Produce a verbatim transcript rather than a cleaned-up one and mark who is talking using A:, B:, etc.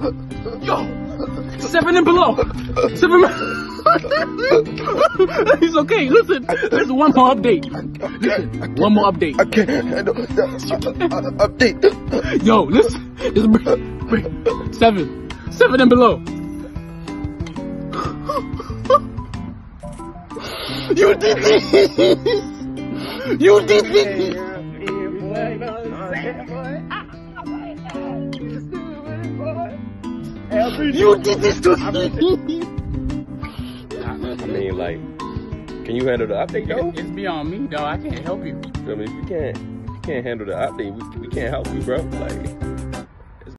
A: Yo, seven and below. Seven. He's okay. Listen, there's one more update. Listen, one more update.
B: I can't handle that update.
A: Yo, listen. It's bring, bring, seven. Seven and below. You did this. You did this. You did this to me.
B: I mean, like, can you handle the update though?
A: It's beyond me, though. I can't help you.
B: I mean, if you can't, if you can't handle the update, we, we can't help you, bro. Like.